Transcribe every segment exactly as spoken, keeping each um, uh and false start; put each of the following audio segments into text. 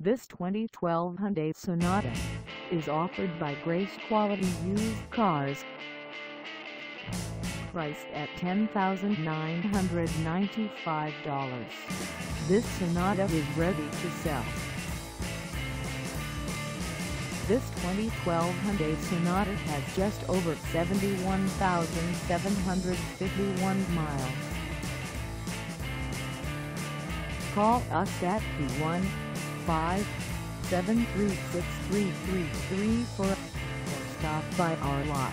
This twenty twelve Hyundai Sonata is offered by Grace Quality Used Cars. Priced at ten thousand nine hundred ninety-five dollars, this Sonata is ready to sell. This twenty twelve Hyundai Sonata has just over seventy-one thousand seven hundred fifty-one miles. Call us at two one five, seven three six, three three three four or stop by our lot.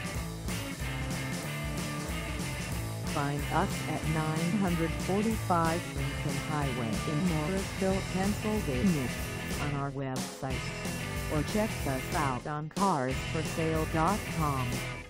Find us at nine forty-five Lincoln Highway in Morrisville, Pennsylvania, on our website, or check us out on cars for sale dot com.